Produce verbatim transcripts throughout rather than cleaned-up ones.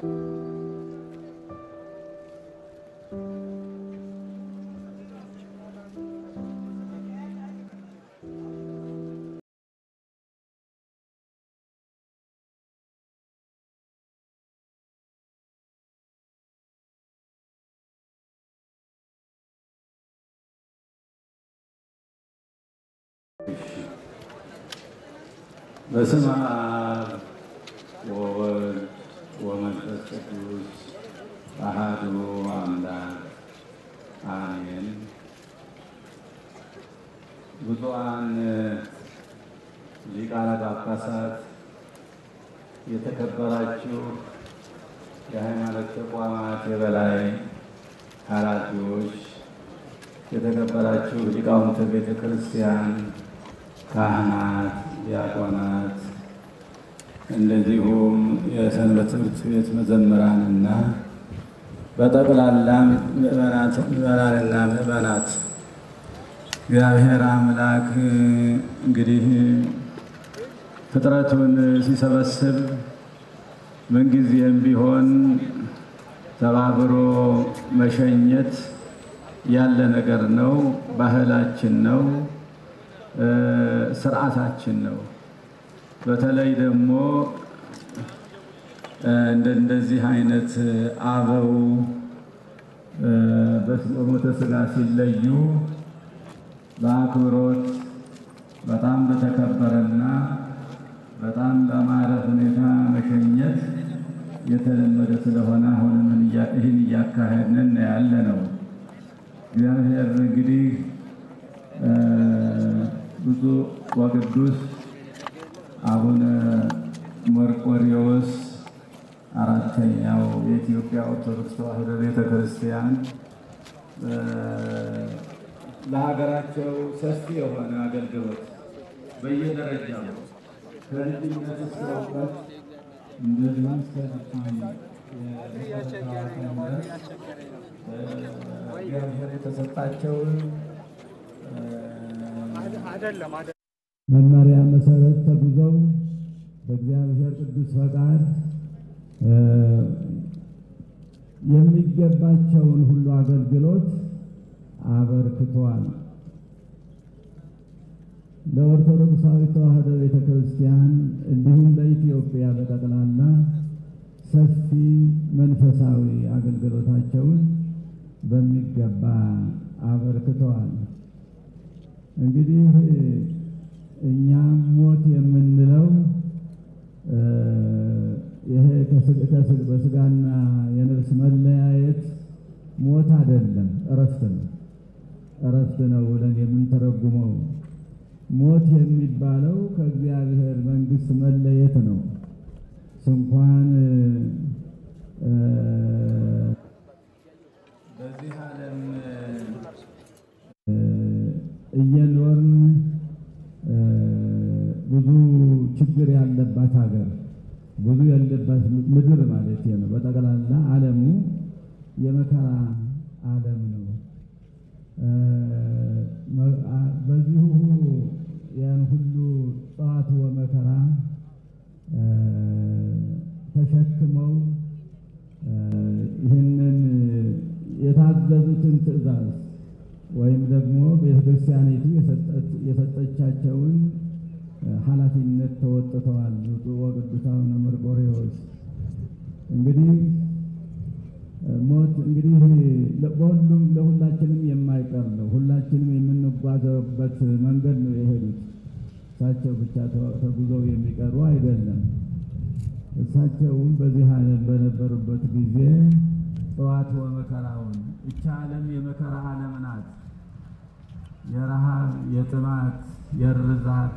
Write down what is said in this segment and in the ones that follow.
በስመ አብ ወወልድ ወመንፈስ ቅዱስ አሐዱ አምላክ አሜን። ብፁዓን ሊቃነ ጳጳሳት፣ የተከበራችሁ የሃይማኖት ተቋማት የበላይ ኃላፊዎች፣ የተከበራችሁ ሊቃውንተ ቤተ ክርስቲያን፣ ካህናት፣ ዲያቆናት፣ እንደዚሁም የሰንበት ትምህርት ቤት መዘምራንና በጠቅላላም ምዕመናንና ምዕመናት እግዚአብሔር አምላክ እንግዲህ ፍጥረቱን ሲሰበስብ ምንጊዜም ቢሆን ተባብሮ መሸኘት ያለ ነገር ነው። ባህላችን ነው፣ ስርዓታችን ነው። በተለይ ደግሞ እንደዚህ አይነት አበው በሞተ ሥጋ ሲለዩ በአክብሮት በጣም በተከበረና በጣም በማረ ሁኔታ መሸኘት የተለመደ ስለሆነ አሁንም ይህን እያካሄድን ያለ ነው። እግዚአብሔር እንግዲህ ብፁዕ ወቅዱስ አቡነ መርቆሬዎስ አራተኛው የኢትዮጵያ ኦርቶዶክስ ተዋሕዶ ቤተ ክርስቲያን ለሀገራቸው ሰፊ የሆነ አገልግሎት በየደረጃው ከልጅነት እስከ እውቀት እንደዚሁም እስከ እግዚአብሔር የተሰጣቸውን መመሪያ መሰረት ተጉዘው በእግዚአብሔር ቅዱስ ፈቃድ የሚገባቸውን ሁሉ አገልግሎት አበርክቷል። ለኦርቶዶክሳዊ ተዋሕዶ ቤተ ክርስቲያን እንዲሁም ለኢትዮጵያ በጠቅላላ ሰፊ መንፈሳዊ አገልግሎታቸውን በሚገባ አበርክተዋል። እንግዲህ እኛም ሞት የምንለው ይሄ በስጋና የነፍስ መለያየት ሞት አይደለም፣ እረፍት ነው። እረፍት ነው ብለን የምንተረጉመው። ሞት የሚባለው ከእግዚአብሔር መንግሥት መለየት ነው። እንኳን በዚህ ዓለም እየኖርን ብዙ ችግር ያለባት ሀገር ብዙ ያለባት ምድር ማለት ነው። በጠቅላላ ዓለሙ የመከራ ዓለም ነው። በዚሁ ያን ሁሉ ጸዋት ወመከራ ተሸክመው ይህንን የታዘዙትን ትእዛዝ ወይም ደግሞ ቤተክርስቲያኒቱ የሰጠቻቸውን ኃላፊነት ተወጥተዋል። ብፁዕ ወቅዱስ አቡነ መርቆሬዎስ እንግዲህ ሞት እንግዲህ በሁሉም ለሁላችንም የማይቀር ነው። ሁላችንም የምንጓዘበት መንገድ ነው የሄዱት። እሳቸው ብቻ ተጉዘው የሚቀሩ አይደለም። እሳቸውም በዚህ ዓለም በነበሩበት ጊዜ ጸዋት ወመከራውን ይህች ዓለም የመከራ ዓለም ናት። የረሃብ፣ የጥማት፣ የርዛት፣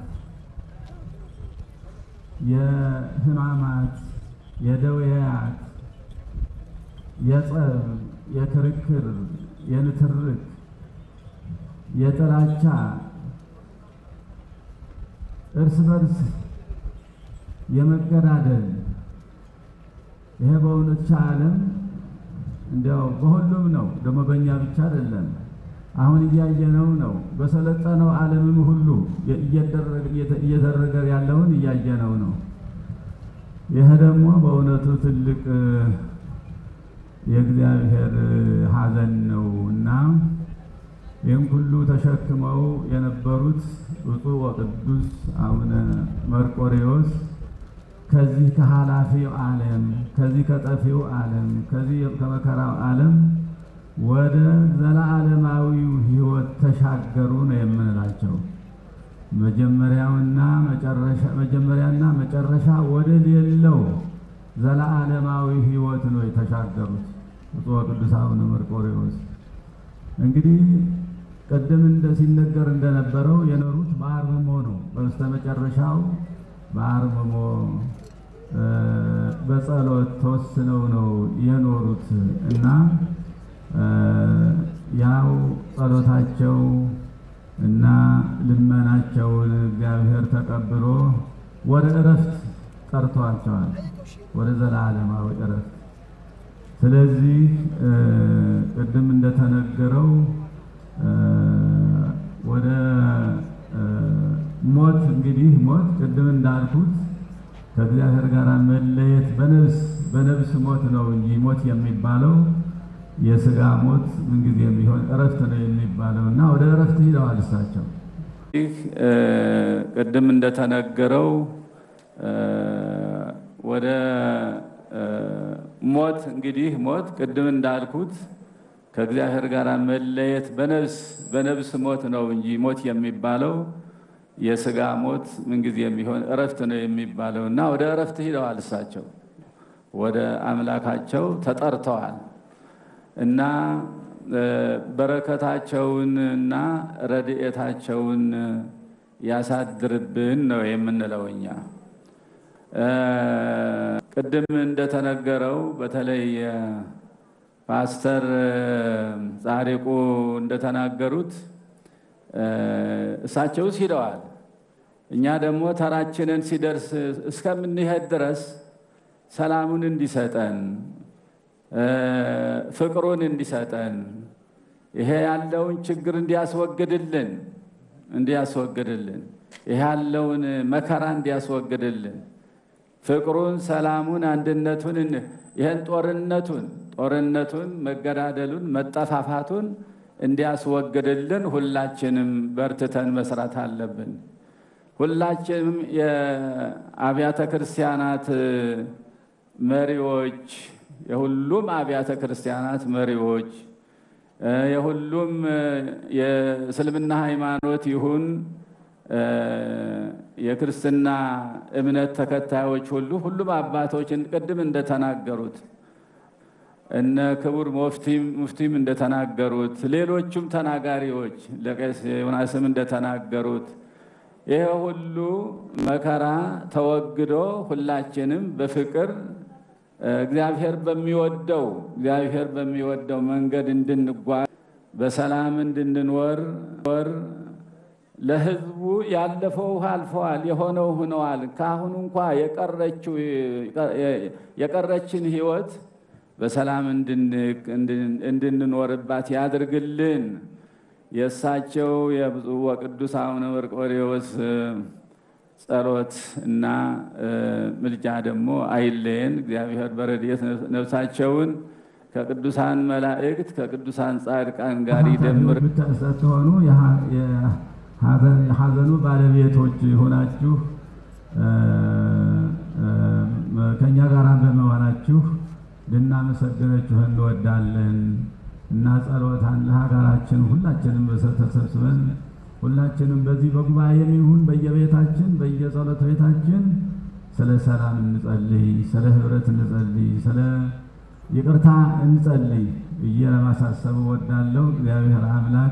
የሕማማት፣ የደዌያት፣ የጸብ፣ የክርክር፣ የንትርክ፣ የጥላቻ እርስ በርስ የመገዳደል ይሄ በእውነት ዓለም እንዲያው በሁሉም ነው። ደግሞ በእኛ ብቻ አይደለም። አሁን እያየነው ነው። በሰለጠነው ዓለምም ሁሉ እየተደረገ ያለውን እያየነው ነው። ይህ ደግሞ በእውነቱ ትልቅ የእግዚአብሔር ሐዘን ነው እና ይህን ሁሉ ተሸክመው የነበሩት ብፁዕ ወቅዱስ አቡነ መርቆሬዎስ ከዚህ ከኃላፊው ዓለም ከዚህ ከጠፊው ዓለም ከዚህ ከመከራው ዓለም ወደ ዘላለማዊው ሕይወት ተሻገሩ ነው የምንላቸው። መጀመሪያውና መጨረሻ መጀመሪያና መጨረሻ ወደ ሌለው ዘላለማዊ ሕይወት ነው የተሻገሩት ብፁዕ ወቅዱስ አቡነ መርቆሬዎስ። እንግዲህ ቀደም እንደ ሲነገር እንደነበረው የኖሩት በአርምሞ ነው። በስተመጨረሻው በአርምሞ በጸሎት ተወስነው ነው የኖሩት እና ያው ጸሎታቸው እና ልመናቸውን እግዚአብሔር ተቀብሎ ወደ እረፍት ጠርቷቸዋል፣ ወደ ዘላለማዊ እረፍት። ስለዚህ ቅድም እንደተነገረው ወደ ሞት እንግዲህ ሞት ቅድም እንዳልኩት ከእግዚአብሔር ጋር መለየት በነፍስ በነፍስ ሞት ነው እንጂ ሞት የሚባለው የሥጋ ሞት ምን ጊዜ የሚሆን እረፍት ነው የሚባለው እና ወደ እረፍት ሄደዋል እሳቸው። ይህ ቅድም እንደተነገረው ወደ ሞት እንግዲህ ሞት ቅድም እንዳልኩት ከእግዚአብሔር ጋር መለየት በነፍስ በነፍስ ሞት ነው እንጂ ሞት የሚባለው የሥጋ ሞት ምን ጊዜ የሚሆን እረፍት ነው የሚባለው እና ወደ እረፍት ሄደዋል እሳቸው። ወደ አምላካቸው ተጠርተዋል እና በረከታቸውን እና ረድኤታቸውን ያሳድርብን ነው የምንለው እኛ። ቅድም እንደተነገረው በተለይ ፓስተር ጻድቁ እንደተናገሩት እሳቸውስ ሂደዋል። እኛ ደግሞ ተራችንን ሲደርስ እስከምንሄድ ድረስ ሰላሙን እንዲሰጠን ፍቅሩን እንዲሰጠን ይሄ ያለውን ችግር እንዲያስወግድልን እንዲያስወግድልን ይሄ ያለውን መከራ እንዲያስወግድልን ፍቅሩን፣ ሰላሙን፣ አንድነቱን ይሄን ጦርነቱን ጦርነቱን መገዳደሉን መጠፋፋቱን እንዲያስወግድልን ሁላችንም በርትተን መስራት አለብን። ሁላችንም የአብያተ ክርስቲያናት መሪዎች የሁሉም አብያተ ክርስቲያናት መሪዎች የሁሉም የእስልምና ሃይማኖት ይሁን የክርስትና እምነት ተከታዮች ሁሉ ሁሉም አባቶችን ቅድም እንደተናገሩት እነ ክቡር ሙፍቲም ሙፍቲም እንደተናገሩት ሌሎችም ተናጋሪዎች ለቄስ ዮናስም እንደተናገሩት ይሄ ሁሉ መከራ ተወግዶ ሁላችንም በፍቅር እግዚአብሔር በሚወደው እግዚአብሔር በሚወደው መንገድ እንድንጓዝ በሰላም እንድንኖር ለሕዝቡ ያለፈው አልፈዋል፣ የሆነው ሆነዋል። ካሁን እንኳን የቀረችው የቀረችን ሕይወት በሰላም እንድንኖርባት ያድርግልን። የእሳቸው የብፁዕ ወቅዱስ አቡነ መርቆሬዎስ ጸሎት እና ምልጃ ደግሞ አይለየን። እግዚአብሔር በረድኤት ነፍሳቸውን ከቅዱሳን መላእክት ከቅዱሳን ጻድቃን ጋር ይደምር። ተሰጥቶኑ የሐዘኑ ባለቤቶች ሆናችሁ ከኛ ጋር በመሆናችሁ ልናመሰግናችሁ እንወዳለን እና ጸሎታን ለሀገራችን ሁላችንም ተሰብስበን ሁላችንም በዚህ በጉባኤም ይሁን በየቤታችን በየጸሎት ቤታችን ስለ ሰላም እንጸልይ፣ ስለ ህብረት እንጸልይ፣ ስለ ይቅርታ እንጸልይ ብዬ ለማሳሰብ እወዳለሁ። እግዚአብሔር አምላክ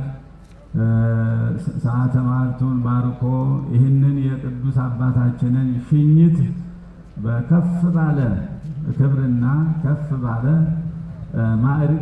ሰዓተ ማልቱን ባርኮ ይህንን የቅዱስ አባታችንን ሽኝት በከፍ ባለ ክብርና ከፍ ባለ ማዕረግ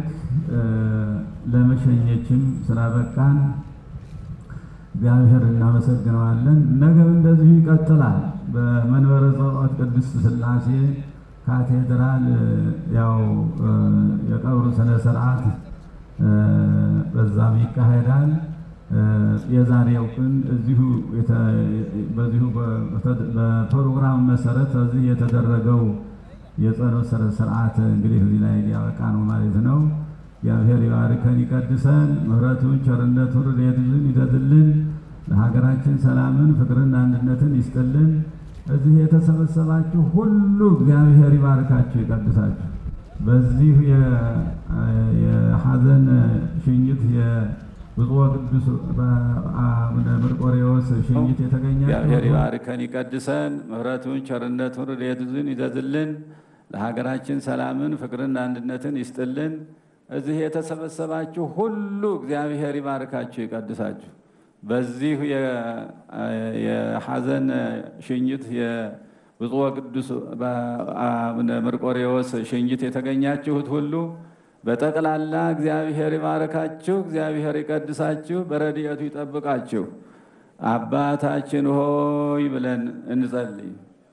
ለመሸኘችም ስላበቃን እግዚአብሔር እናመሰግነዋለን። ነገም እንደዚሁ ይቀጥላል። በመንበረ ጸባዖት ቅድስት ሥላሴ ካቴድራል ያው የቀብሩ ስነ ስርዓት በዛም ይካሄዳል። የዛሬው ቀን እዚሁ በዚሁ በፕሮግራም መሰረት እዚህ የተደረገው የጸሎት ስርዓት እንግዲህ እዚህ ላይ ያበቃ ነው ማለት ነው። እግዚአብሔር ይባርከን ይቀድሰን፣ ምሕረቱን ቸርነቱን ረድኤቱን ይዘዝልን፣ ለሀገራችን ሰላምን ፍቅርና አንድነትን ይስጥልን። እዚህ የተሰበሰባችሁ ሁሉ እግዚአብሔር ይባርካችሁ ይቀድሳችሁ። በዚህ የሐዘን ሽኝት የብፁዕ ቅዱስ አቡነ መርቆሬዎስ ሽኝት የተገኛችሁ እግዚአብሔር ይባርከን ይቀድሰን፣ ምሕረቱን ቸርነቱን ረድኤቱን ይዘዝልን፣ ለሀገራችን ሰላምን ፍቅርና አንድነትን ይስጥልን። እዚህ የተሰበሰባችሁ ሁሉ እግዚአብሔር ይባርካችሁ ይቀድሳችሁ። በዚህ የሐዘን ሽኝት የብፁዕ ቅዱስ አቡነ መርቆሬዎስ ሽኝት የተገኛችሁት ሁሉ በጠቅላላ እግዚአብሔር ይባርካችሁ፣ እግዚአብሔር ይቀድሳችሁ፣ በረድኤቱ ይጠብቃችሁ። አባታችን ሆይ ብለን እንጸልይ።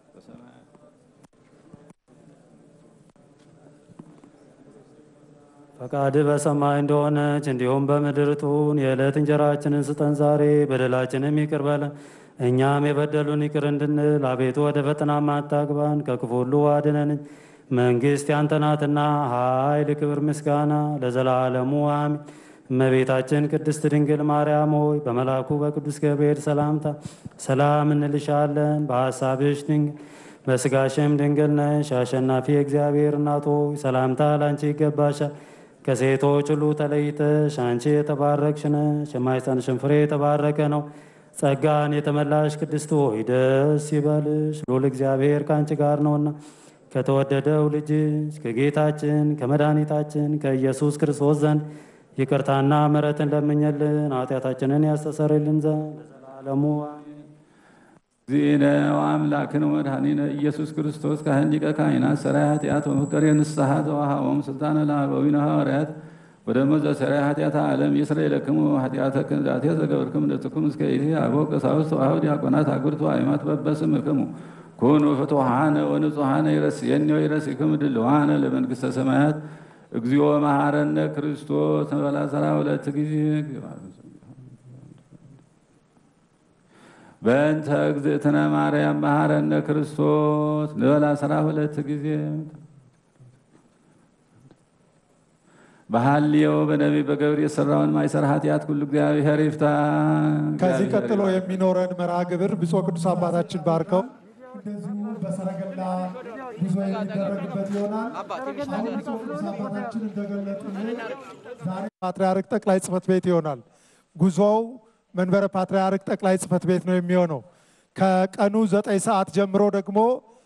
ፈቃድ በሰማይ እንደሆነች እንዲሁም በምድር ትሁን። የዕለት እንጀራችንን ስጠን ዛሬ፣ በደላችንም ይቅር በለን እኛም የበደሉን ይቅር እንድንል። አቤቱ ወደ ፈተና አታግባን፣ ከክፉ ሁሉ አድነን። መንግሥት ያንተ ናትና ኃይል፣ ክብር፣ ምስጋና ለዘላለሙ አሜን። እመቤታችን ቅድስት ድንግል ማርያም ሆይ በመልአኩ በቅዱስ ገብርኤል ሰላምታ ሰላም እንልሻለን። በሐሳብሽ ድንግል በሥጋሽም ድንግል ነሽ። አሸናፊ እግዚአብሔር እናት ሆይ ሰላምታ ላንቺ ይገባሻል። ከሴቶች ሁሉ ተለይተሽ አንቺ የተባረክሽ ነሽ፣ የማኅፀንሽም ፍሬ የተባረከ ነው። ጸጋን የተመላሽ ቅድስት ሆይ ደስ ይበልሽ፣ ልዑል እግዚአብሔር ከአንቺ ጋር ነውና ከተወደደው ልጅሽ ከጌታችን ከመድኃኒታችን ከኢየሱስ ክርስቶስ ዘንድ ይቅርታና ምሕረትን ለምኝልን ኃጢአታችንን ያስተሰርይልን ዘንድ ለዘላለሙ አሜን። ዚነ ወአምላክነ ወመድኃኒነ ኢየሱስ ክርስቶስ ካህን ሊቀ ካህናት ሠራይ ኃጢአት ወመፍቀሬ ንስሐ ዘወሃቦሙ ስልጣነ ለአበዊነ ሐዋርያት ወደሞ ዘሠራይ ኃጢአተ ዓለም ይስረይ ለክሙ ኃጢአተክሙ ዛቴ ዘገበርክሙ ለትኩም እስከ ይእቲ አበው ቀሳውስት ወአበው ዲያቆናት አግብርቱ አእማት በበስምክሙ ኩኑ ፍቱሐነ ወንጹሐነ ይረስየኒ ወይረሲክሙ ድልዋነ ለመንግሥተ ሰማያት እግዚኦ መሐረነ ክርስቶስ በላ ሠራ ሁለት ጊዜ በእንተ እግዝእትነ ማርያም መሐረነ ክርስቶስ ንበላ ሠራ ሁለት ጊዜ በሐልዮ በነቢይ በገብር የሠራውን ማይሰር ኃጢአት ሁሉ እግዚአብሔር ይፍታ። ከዚህ ቀጥሎ የሚኖረን መርሃ ግብር ብፁዕ ቅዱስ አባታችን ባርከው እንደዚሁ በሰረገላ ጉዞ የሚደረግበት ይሆናል። አሁን ብፁዕ ቅዱስ አባታችን እንደገለጡልን ዛሬ ፓትርያርክ ጠቅላይ ጽሕፈት ቤት ይሆናል። ጉዞው መንበረ ፓትርያርክ ጠቅላይ ጽሕፈት ቤት ነው የሚሆነው። ከቀኑ ዘጠኝ ሰዓት ጀምሮ ደግሞ